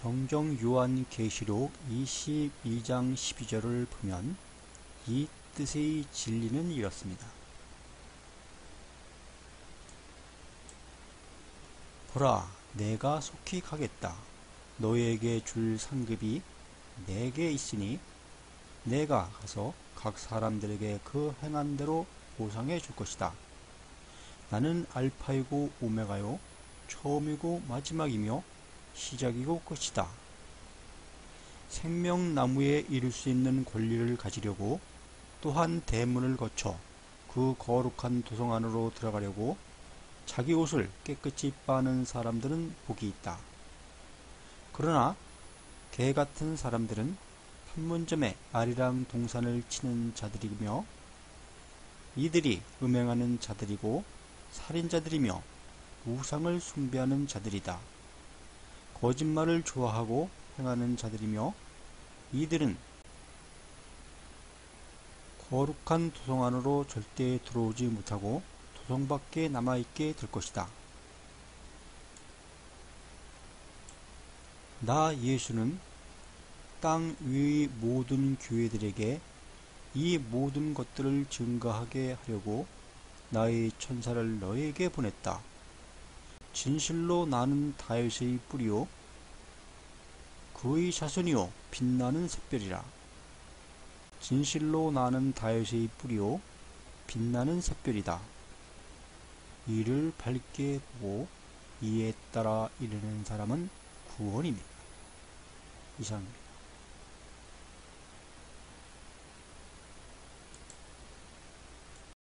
성경 요한계시록 22장 12절을 보면 이 뜻의 진리는 이렇습니다. 보라, 내가 속히 가겠다. 너에게 줄 상급이 내게 있으니 내가 가서 각 사람들에게 그 행한 대로 보상해 줄 것이다. 나는 알파이고 오메가요, 처음이고 마지막이며 시작이고 끝이다. 생명나무에 이를 수 있는 권리를 가지려고 또한 대문을 거쳐 그 거룩한 도성 안으로 들어가려고 자기 옷을 깨끗이 빠는 사람들은 복이 있다. 그러나 개 같은 사람들은 판문점에 아리랑 동산을 치는 자들이며 이들이 음행하는 자들이고 살인자들이며 우상을 숭배하는 자들이다. 거짓말을 좋아하고 행하는 자들이며 이들은 거룩한 도성 안으로 절대 들어오지 못하고 도성 밖에 남아있게 될 것이다. 나 예수는 땅 위의 모든 교회들에게 이 모든 것들을 증거하게 하려고 나의 천사를 너에게 보냈다. 진실로 나는 다윗의 뿌리요 그의 자손이요 빛나는 샛별이라. 진실로 나는 다윗의 뿌리요 빛나는 샛별이다. 이를 밝게 보고 이에 따라 이르는 사람은 구원입니다. 이상입니다.